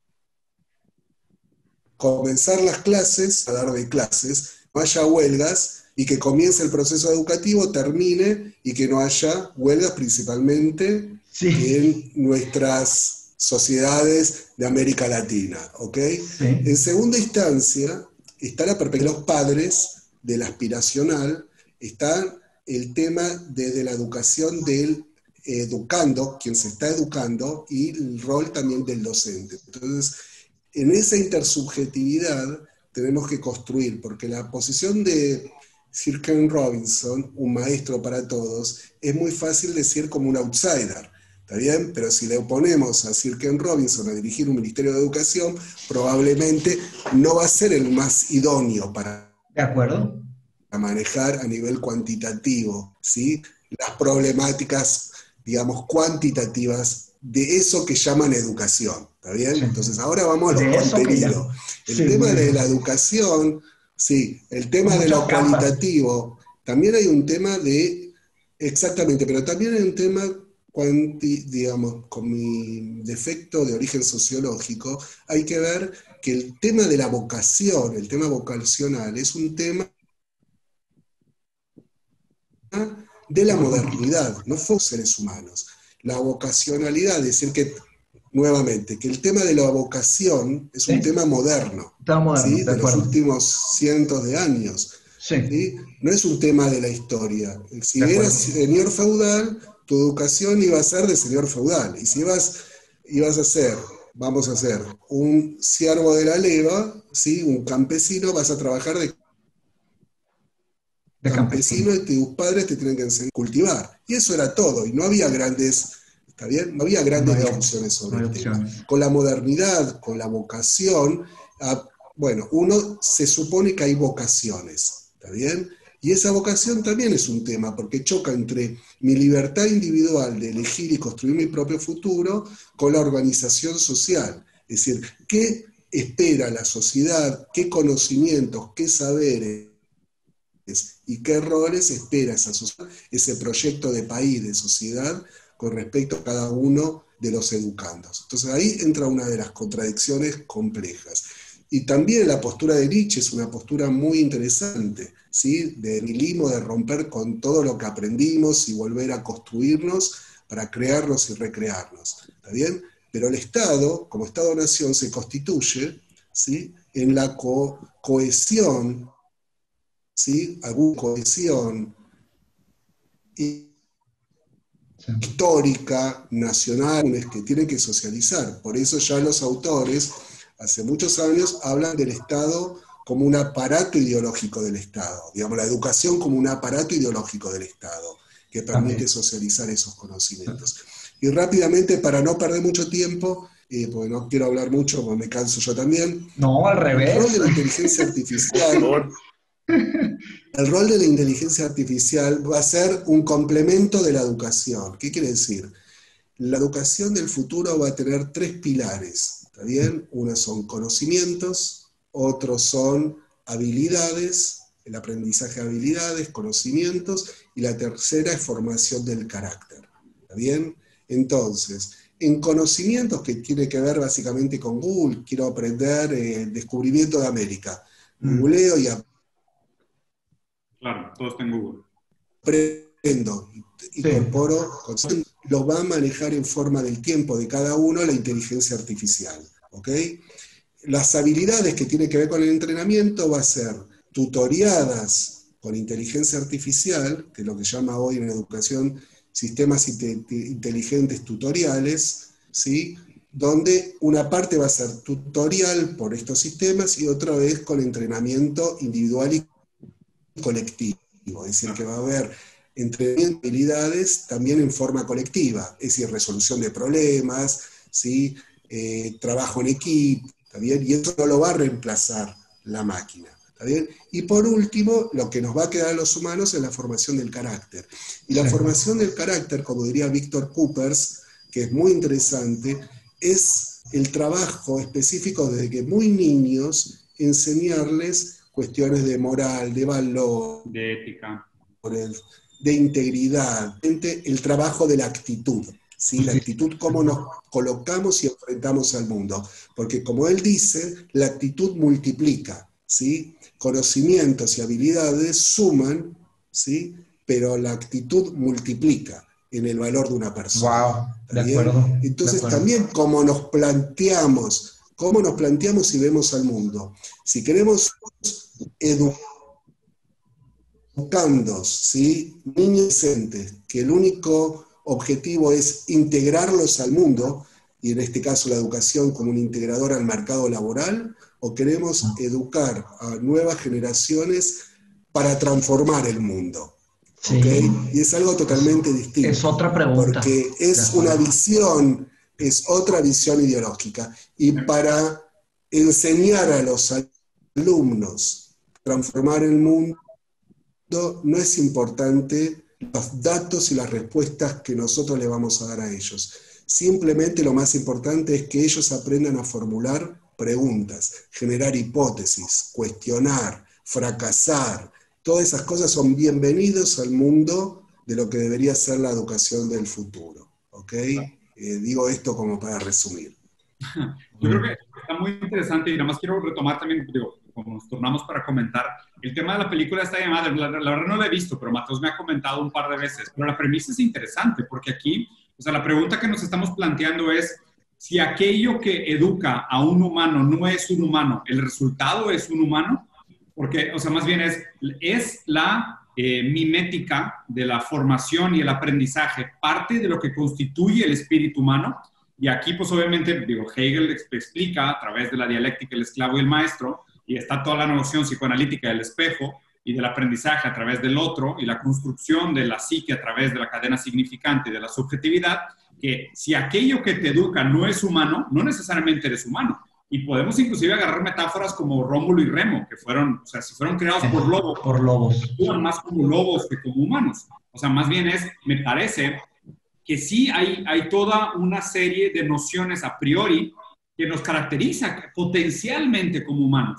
S4: comenzar las clases, a dar de clases, no haya huelgas y que comience el proceso educativo, termine y que no haya huelgas principalmente
S3: Sí,
S4: en nuestras sociedades de América Latina, ¿ok? En
S3: sí,
S4: segunda instancia está la perspectiva de los padres de la aspiracional, está el tema desde la educación del educando, quien se está educando, y el rol también del docente. Entonces, en esa intersubjetividad tenemos que construir, porque la posición de Sir Ken Robinson, un maestro para todos, es muy fácil decir como un outsider, ¿está bien? Pero si le oponemos a Sir Ken Robinson a dirigir un ministerio de educación, probablemente no va a ser el más idóneo para
S3: de acuerdo.
S4: manejar a nivel cuantitativo, ¿sí? Las problemáticas, digamos, cuantitativas de eso que llaman educación, ¿está bien?
S3: Sí.
S4: Entonces ahora vamos a los
S3: De eso que ya.
S4: contenidos. El
S3: Sí,
S4: tema
S3: muy
S4: de la
S3: bien.
S4: educación, sí, el
S3: Con
S4: tema de
S3: muchas
S4: lo
S3: capas.
S4: cualitativo, también hay un tema de, exactamente, pero también hay un tema, digamos, con mi defecto de origen sociológico, hay que ver que el tema de la vocación, el tema vocacional, es un tema de
S3: Se
S4: la
S3: cortó un poquito.
S4: modernidad, no fuimos seres humanos. La vocacionalidad, es decir, que, nuevamente, que el tema de la vocación es un
S3: Sí,
S4: tema moderno,
S3: tema moderno,
S4: ¿sí?
S3: de
S4: De los
S3: acuerdo.
S4: últimos cientos de años,
S3: Sí,
S4: ¿sí? No es un tema de la historia. Si
S3: de
S4: eras
S3: acuerdo.
S4: señor feudal, tu educación iba a ser de señor feudal. Y si ibas a ser, vamos a ser, un siervo de la leva, ¿sí? Un campesino, vas a trabajar de
S3: De campesino.
S4: campesino y tus padres te tienen que enseñar a cultivar. Y eso era todo, y no había grandes, ¿está bien? No había
S3: No
S4: grandes
S3: hay,
S4: discusiones
S3: no
S4: sobre
S3: hay
S4: el tema.
S3: opciones.
S4: Con la modernidad, con la vocación, bueno, uno se supone que hay vocaciones, ¿está bien? Y esa vocación también es un tema, porque choca entre mi libertad individual de elegir y construir mi propio futuro con la organización social. Es decir, ¿qué espera la sociedad? ¿Qué conocimientos, qué saberes y qué roles espera ese proyecto de país, de sociedad, con respecto a cada uno de los educandos. Entonces ahí entra una de las contradicciones complejas. Y también la postura de Nietzsche es una postura muy interesante, ¿sí? De nihilismo, de romper con todo lo que aprendimos y volver a construirnos para crearnos y recrearnos. ¿Está bien? Pero el Estado, como Estado-nación, se constituye, ¿sí? En la cohesión, ¿sí? Alguna cohesión histórica, nacional, que tienen que socializar. Por eso ya los autores, hace muchos años, hablan del Estado como un aparato ideológico del Estado. Digamos, la educación como un aparato ideológico del Estado, que permite socializar esos conocimientos. Y rápidamente, para no perder mucho tiempo, porque no quiero hablar mucho, porque me canso yo también.
S3: No, al revés.
S4: El rol de la inteligencia artificial... El rol de la inteligencia artificial va a ser un complemento de la educación. ¿Qué quiere decir? La educación del futuro va a tener 3 pilares, ¿está bien? Uno son conocimientos, otros son habilidades, el aprendizaje de habilidades, conocimientos, y la tercera es formación del carácter, ¿está bien? Entonces, en conocimientos, que tiene que ver básicamente con Google, quiero aprender el descubrimiento de América. Googleo y
S2: Claro, todo está en Google.
S4: Aprendo, incorporo, los va a manejar en forma del tiempo de cada uno la inteligencia artificial, ¿ok? Las habilidades que tienen que ver con el entrenamiento va a ser tutoriadas con inteligencia artificial, que es lo que se llama hoy en educación sistemas inteligentes tutoriales, ¿sí? Donde una parte va a ser tutorial por estos sistemas y otra vez con entrenamiento individual y colectivo, es decir, que va a haber entrenamiento de habilidades también en forma colectiva, es decir, resolución de problemas, ¿sí? Trabajo en equipo, ¿está bien? Y eso no lo va a reemplazar la máquina, ¿está bien? Y por último, lo que nos va a quedar a los humanos es la formación del carácter. Y la formación del carácter, como diría Víctor Coopers, que es muy interesante, es el trabajo específico desde que muy niños enseñarles cuestiones de moral, de valor,
S2: de ética,
S4: de integridad, el trabajo de la actitud, ¿sí? La actitud, cómo nos colocamos y enfrentamos al mundo. Porque como él dice, la actitud multiplica, ¿sí? Conocimientos y habilidades suman, ¿sí? Pero la actitud multiplica en el valor de una persona.
S3: Wow, de acuerdo.
S4: Entonces también cómo nos planteamos y vemos al mundo. Si queremos educando, ¿sí? Niños docentes, que el único objetivo es integrarlos al mundo, y en este caso la educación como un integrador al mercado laboral, o queremos educar a nuevas generaciones para transformar el mundo.
S3: Sí.
S4: ¿Okay? Y es algo totalmente distinto.
S3: Es otra pregunta.
S4: Porque es una visión, es otra visión ideológica. Y para enseñar a los alumnos a transformar el mundo, no es importante los datos y las respuestas que nosotros le vamos a dar a ellos. Simplemente lo más importante es que ellos aprendan a formular preguntas, generar hipótesis, cuestionar, fracasar. Todas esas cosas son bienvenidos al mundo de lo que debería ser la educación del futuro. ¿Ok? Digo esto como para resumir.
S2: Yo creo que está muy interesante y nada más quiero retomar también, digo, como nos tornamos para comentar, el tema de la película está llamada, la verdad no la he visto, pero Mateos me ha comentado un par de veces, pero la premisa es interesante porque aquí, o sea, la pregunta que nos estamos planteando es, si aquello que educa a un humano no es un humano, ¿el resultado es un humano? Porque, o sea, más bien es la mimética de la formación y el aprendizaje, parte de lo que constituye el espíritu humano. Y aquí, pues obviamente, digo, Hegel explica a través de la dialéctica el esclavo y el maestro, y está toda la noción psicoanalítica del espejo y del aprendizaje a través del otro, y la construcción de la psique a través de la cadena significante y de la subjetividad, que si aquello que te educa no es humano, no necesariamente eres humano. Y podemos inclusive agarrar metáforas como Rómulo y Remo, que fueron, o sea, si fueron creados por lobos, actúan más como lobos que como humanos. O sea, más bien me parece que sí hay toda una serie de nociones a priori que nos caracteriza potencialmente como humanos.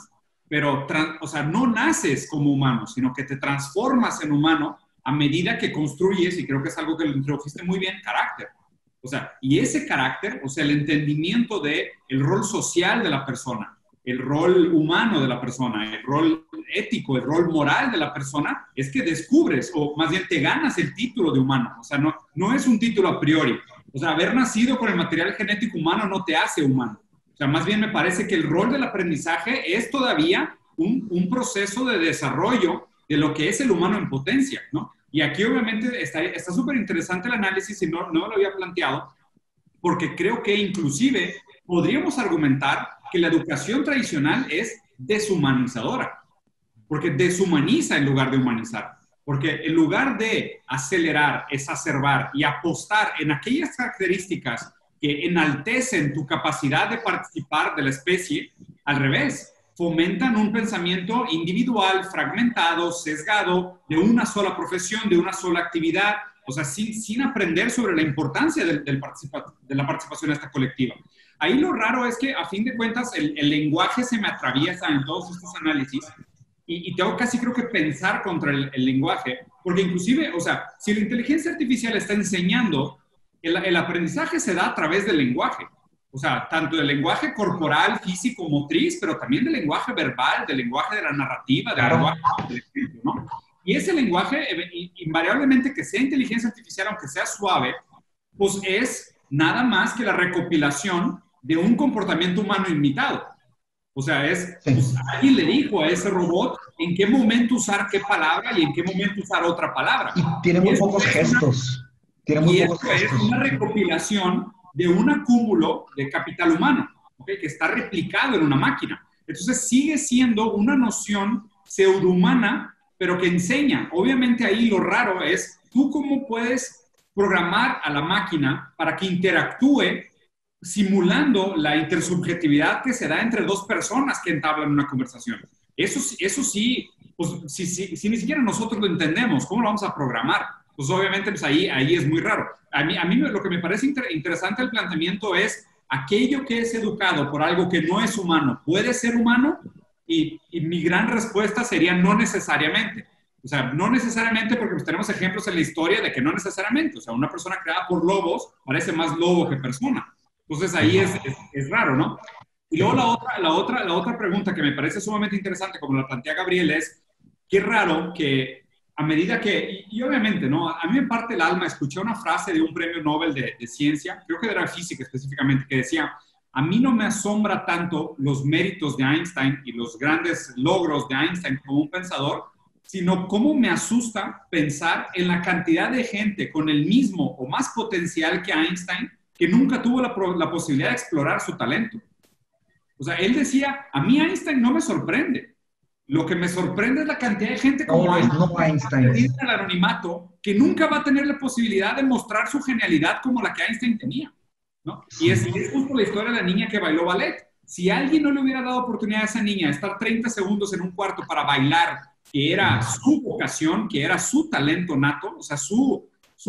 S2: pero, o sea, no naces como humano, sino que te transformas en humano a medida que construyes, y creo que es algo que lo introdujiste muy bien, carácter. O sea, y ese carácter, o sea, el entendimiento de el rol social de la persona, el rol humano de la persona, el rol ético, el rol moral de la persona, es que descubres, o más bien te ganas el título de humano. O sea, no es un título a priori. O sea, haber nacido con el material genético humano no te hace humano. O sea, más bien me parece que el rol del aprendizaje es todavía un proceso de desarrollo de lo que es el humano en potencia, ¿no? Y aquí obviamente está súper interesante el análisis y no me lo había planteado, porque creo que inclusive podríamos argumentar que la educación tradicional es deshumanizadora, porque deshumaniza en lugar de humanizar. Porque en lugar de acelerar, exacerbar y apostar en aquellas características que enaltecen tu capacidad de participar de la especie, al revés, fomentan un pensamiento individual, fragmentado, sesgado, de una sola profesión, de una sola actividad, o sea, sin aprender sobre la importancia de la participación esta colectiva. Ahí lo raro es que, a fin de cuentas, el lenguaje se me atraviesa en todos estos análisis y tengo casi creo que pensar contra el lenguaje, porque inclusive, o sea, si la inteligencia artificial está enseñando, el aprendizaje se da a través del lenguaje. O sea, tanto del lenguaje corporal, físico, motriz, pero también del lenguaje verbal, del lenguaje de la narrativa, del lenguaje del ejemplo, ¿no? Y ese lenguaje, invariablemente que sea inteligencia artificial, aunque sea suave, pues es nada más que la recopilación de un comportamiento humano imitado. O sea, pues, alguien le dijo a ese robot en qué momento usar qué palabra y en qué momento usar otra palabra.
S3: Y tiene muy pocos gestos.
S2: Es una recopilación de un acúmulo de capital humano, ¿okay? Que está replicado en una máquina. Entonces sigue siendo una noción pseudohumana, pero que enseña. Obviamente ahí lo raro es, ¿tú cómo puedes programar a la máquina para que interactúe simulando la intersubjetividad que se da entre dos personas que entablan una conversación? Eso sí, pues, si ni siquiera nosotros lo entendemos, ¿cómo lo vamos a programar? Pues obviamente pues ahí es muy raro. A mí lo que me parece interesante el planteamiento es aquello que es educado por algo que no es humano, ¿puede ser humano? Y mi gran respuesta sería no necesariamente. O sea, no necesariamente porque pues, tenemos ejemplos en la historia de que no necesariamente. O sea, una persona creada por lobos parece más lobo que persona. Entonces ahí es raro, ¿no? Y luego la otra pregunta que me parece sumamente interesante, como la plantea Gabriel, es qué raro que a medida que, y obviamente, ¿no? A mí me parte el alma, escuché una frase de un premio Nobel de ciencia, creo que era física específicamente, que decía, a mí no me asombra tanto los méritos de Einstein y los grandes logros de Einstein como un pensador, sino cómo me asusta pensar en la cantidad de gente con el mismo o más potencial que Einstein que nunca tuvo la posibilidad de explorar su talento. O sea, él decía, a mí Einstein no me sorprende. Lo que me sorprende es la cantidad de gente como Einstein en el anonimato que nunca va a tener la posibilidad de mostrar su genialidad como la que Einstein tenía, ¿no? Y es justo la historia de la niña que bailó ballet. Si alguien no le hubiera dado oportunidad a esa niña de estar 30 segundos en un cuarto para bailar, que era su vocación, que era su talento nato, o sea, su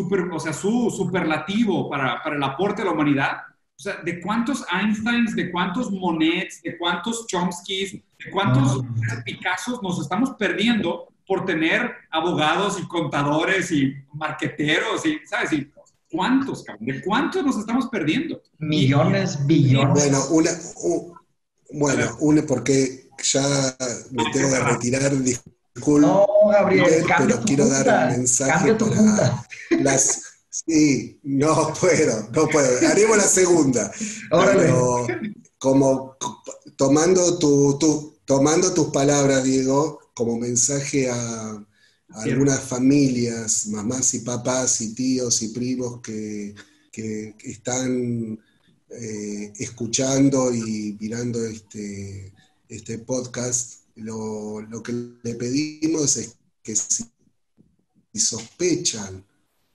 S2: superlativo para el aporte a la humanidad, o sea, de cuántos Einsteins, de cuántos Monets, de cuántos Chomskys, de cuántos Picassos nos estamos perdiendo por tener abogados y contadores y marqueteros y, ¿sabes? Y ¿cuántos, cabrón? ¿De cuántos nos estamos perdiendo?
S3: Millones, billones.
S4: Bueno, porque ya me tengo que retirar, disculpe,
S3: no, Gabriel,
S4: pero quiero dar un mensaje para las... Sí, no puedo. Haremos la segunda. Pero como tomando tus palabras, Diego, como mensaje a algunas familias, mamás y papás y tíos y primos que están escuchando y mirando este podcast, lo que le pedimos es que si sospechan,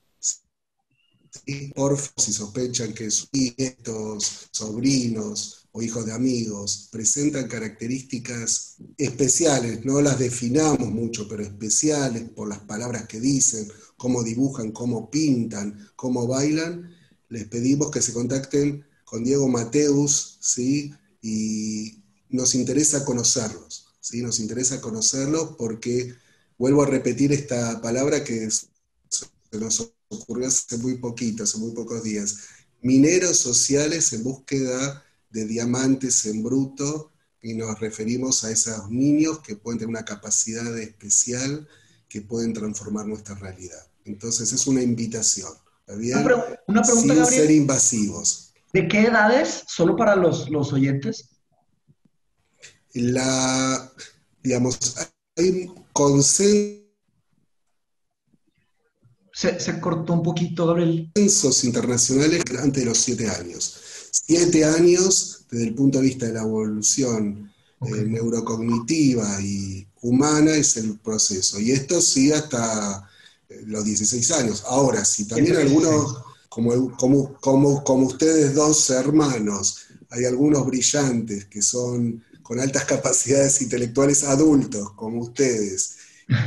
S4: si sospechan que sus nietos, sobrinos o hijos de amigos presentan características especiales, no las definamos mucho, pero especiales por las palabras que dicen, cómo dibujan, cómo pintan, cómo bailan, les pedimos que se contacten con Diego Mateus, ¿sí? Y nos interesa conocerlos, ¿sí? Nos interesa conocerlos porque, vuelvo a repetir esta palabra que se nos ocurrió hace muy poquito, hace muy pocos días, mineros sociales en búsqueda de diamantes en bruto, y nos referimos a esos niños que pueden tener una capacidad especial que pueden transformar nuestra realidad. Entonces es una invitación, ¿está bien?
S3: Una pregunta,
S4: sin
S3: Gabriel.
S4: ser invasivos.
S3: ¿De qué edades? Solo para los oyentes.
S4: Digamos, hay un consenso
S3: Se cortó un poquito, Gabriel.
S4: internacionales antes de los 7 años. 7 años desde el punto de vista de la evolución neurocognitiva y humana es el proceso. Y esto sí hasta los 16 años. Ahora, si también algunos, como ustedes dos hermanos, hay algunos brillantes que son con altas capacidades intelectuales adultos, como ustedes,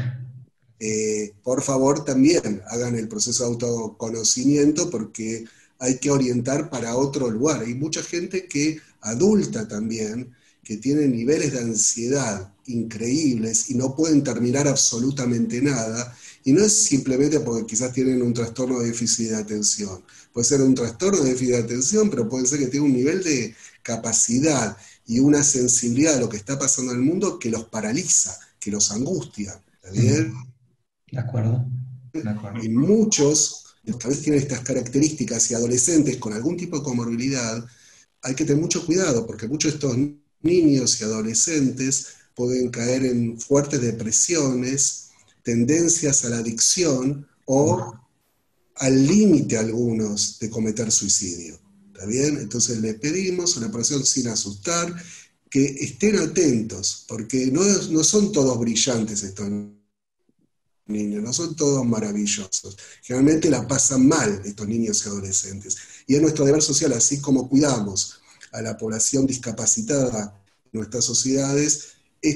S4: por favor también hagan el proceso de autoconocimiento porque hay que orientar para otro lugar. Hay mucha gente que adulta también, que tiene niveles de ansiedad increíbles y no pueden terminar absolutamente nada, y no es simplemente porque quizás tienen un trastorno de déficit de atención. Puede ser un trastorno de déficit de atención, pero puede ser que tenga un nivel de capacidad y una sensibilidad a lo que está pasando en el mundo que los paraliza, que los angustia. ¿Está bien?
S3: De acuerdo. De acuerdo.
S4: Y muchos, que a veces tienen estas características y adolescentes con algún tipo de comorbilidad, hay que tener mucho cuidado porque muchos de estos niños y adolescentes pueden caer en fuertes depresiones, tendencias a la adicción o al límite algunos de cometer suicidio. ¿Está bien? Entonces le pedimos una operación sin asustar, que estén atentos, porque no son todos brillantes estos niños, no son todos maravillosos. Generalmente la pasan mal estos niños y adolescentes. Y es nuestro deber social, así como cuidamos a la población discapacitada en nuestras sociedades,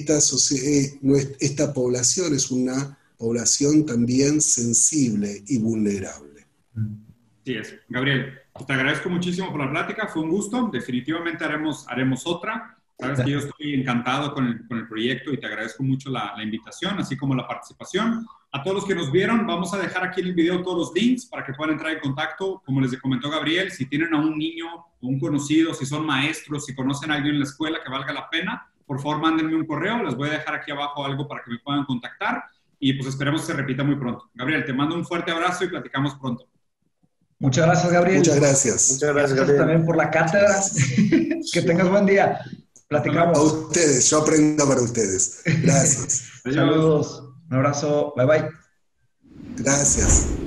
S4: esta población es una población también sensible y vulnerable.
S2: Sí es. Gabriel, te agradezco muchísimo por la plática, fue un gusto, definitivamente haremos otra. Sabes que yo estoy encantado con el proyecto y te agradezco mucho la invitación, así como la participación. A todos los que nos vieron, vamos a dejar aquí en el video todos los links para que puedan entrar en contacto. Como les comentó Gabriel, si tienen a un niño o un conocido, si son maestros, si conocen a alguien en la escuela que valga la pena, por favor mándenme un correo, les voy a dejar aquí abajo algo para que me puedan contactar y pues esperemos que se repita muy pronto. Gabriel, te mando un fuerte abrazo y platicamos pronto.
S3: Muchas gracias, Gabriel.
S4: Muchas gracias.
S1: Muchas gracias, Gabriel.
S3: También por la cátedra. Que tengas buen día. Platicamos.
S4: A ustedes, yo aprendo para ustedes. Gracias.
S3: Saludos. Un abrazo. Bye, bye.
S4: Gracias.